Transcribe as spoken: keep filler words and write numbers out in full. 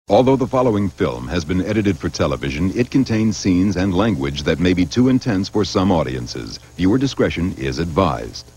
Although the following film has been edited for television, it contains scenes and language that may be too intense for some audiences. Viewer discretion is advised.